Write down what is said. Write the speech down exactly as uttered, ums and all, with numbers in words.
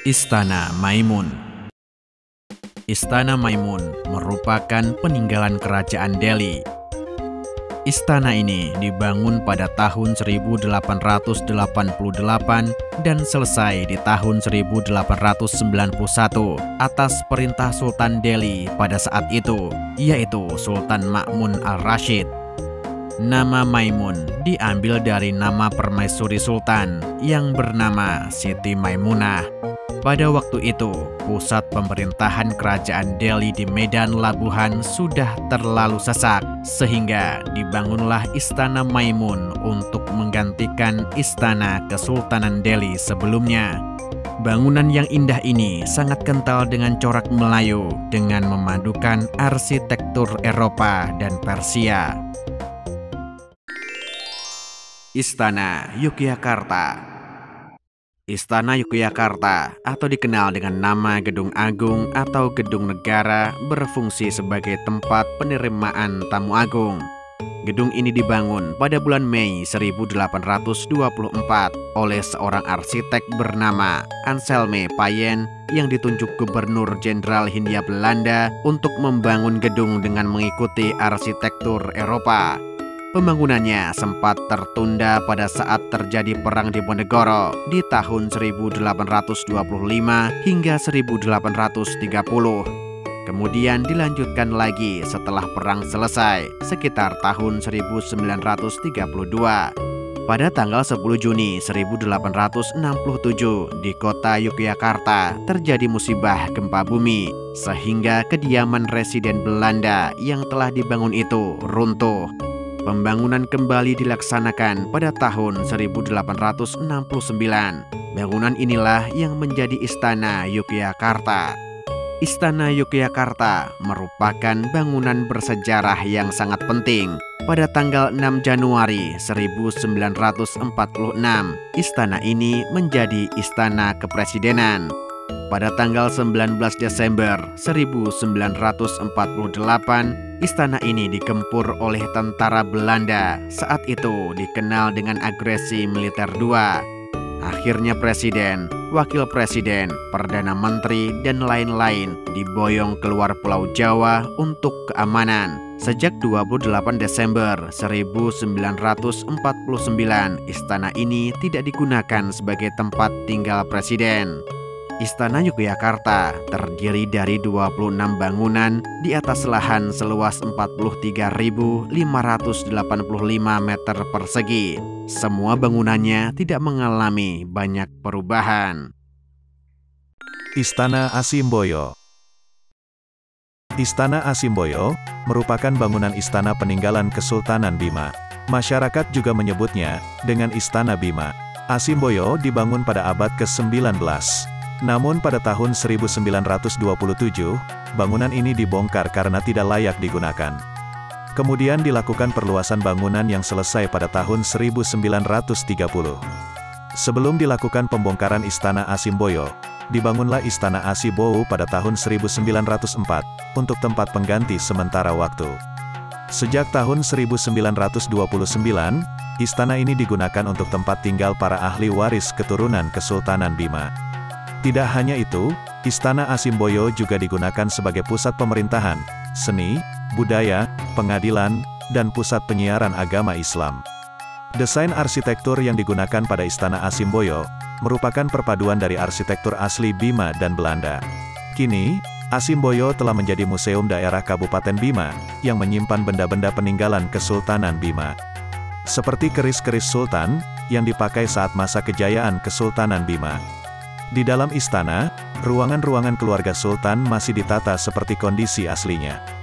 Istana Maimun. Istana Maimun merupakan peninggalan kerajaan Delhi. Istana ini dibangun pada tahun seribu delapan ratus delapan puluh delapan dan selesai di tahun seribu delapan ratus sembilan puluh satu atas perintah Sultan Delhi pada saat itu, yaitu Sultan Ma'mun al-Rashid. Nama Maimun diambil dari nama permaisuri Sultan yang bernama Siti Maimunah. Pada waktu itu, pusat pemerintahan kerajaan Delhi di Medan Labuhan sudah terlalu sesak, sehingga dibangunlah Istana Maimun untuk menggantikan Istana Kesultanan Delhi sebelumnya. Bangunan yang indah ini sangat kental dengan corak Melayu dengan memadukan arsitektur Eropa dan Persia. Istana Yogyakarta. Istana Yogyakarta atau dikenal dengan nama Gedung Agung atau Gedung Negara berfungsi sebagai tempat penerimaan tamu agung. Gedung ini dibangun pada bulan Mei seribu delapan ratus dua puluh empat oleh seorang arsitek bernama Anselme Payen yang ditunjuk Gubernur Jenderal Hindia Belanda untuk membangun gedung dengan mengikuti arsitektur Eropa. Pembangunannya sempat tertunda pada saat terjadi Perang Diponegoro di tahun seribu delapan ratus dua puluh lima hingga seribu delapan ratus tiga puluh. Kemudian dilanjutkan lagi setelah perang selesai sekitar tahun seribu sembilan ratus tiga puluh dua. Pada tanggal sepuluh Juni seribu delapan ratus enam puluh tujuh di kota Yogyakarta terjadi musibah gempa bumi sehingga kediaman residen Belanda yang telah dibangun itu runtuh. Pembangunan kembali dilaksanakan pada tahun seribu delapan ratus enam puluh sembilan. Bangunan inilah yang menjadi Istana Yogyakarta. Istana Yogyakarta merupakan bangunan bersejarah yang sangat penting. Pada tanggal enam Januari seribu sembilan ratus empat puluh enam, istana ini menjadi Istana Kepresidenan. Pada tanggal sembilan belas Desember seribu sembilan ratus empat puluh delapan, istana ini digempur oleh tentara Belanda, saat itu dikenal dengan agresi militer dua. Akhirnya presiden, wakil presiden, perdana menteri, dan lain-lain diboyong keluar Pulau Jawa untuk keamanan. Sejak dua puluh delapan Desember seribu sembilan ratus empat puluh sembilan, istana ini tidak digunakan sebagai tempat tinggal presiden. Istana Yogyakarta terdiri dari dua puluh enam bangunan di atas lahan seluas empat puluh tiga ribu lima ratus delapan puluh lima meter persegi. Semua bangunannya tidak mengalami banyak perubahan. Istana Asimboyo. Istana Asimboyo merupakan bangunan istana peninggalan Kesultanan Bima. Masyarakat juga menyebutnya dengan Istana Bima. Asimboyo dibangun pada abad ke sembilan belas. Namun pada tahun seribu sembilan ratus dua puluh tujuh, bangunan ini dibongkar karena tidak layak digunakan. Kemudian dilakukan perluasan bangunan yang selesai pada tahun seribu sembilan ratus tiga puluh. Sebelum dilakukan pembongkaran Istana Asimboyo, dibangunlah Istana Asibowo pada tahun seribu sembilan ratus empat, untuk tempat pengganti sementara waktu. Sejak tahun seribu sembilan ratus dua puluh sembilan, istana ini digunakan untuk tempat tinggal para ahli waris keturunan Kesultanan Bima. Tidak hanya itu, Istana Asimboyo juga digunakan sebagai pusat pemerintahan, seni, budaya, pengadilan, dan pusat penyiaran agama Islam. Desain arsitektur yang digunakan pada Istana Asimboyo merupakan perpaduan dari arsitektur asli Bima dan Belanda. Kini, Asimboyo telah menjadi museum daerah Kabupaten Bima yang menyimpan benda-benda peninggalan Kesultanan Bima. Seperti keris-keris sultan yang dipakai saat masa kejayaan Kesultanan Bima. Di dalam istana, ruangan-ruangan keluarga sultan masih ditata seperti kondisi aslinya.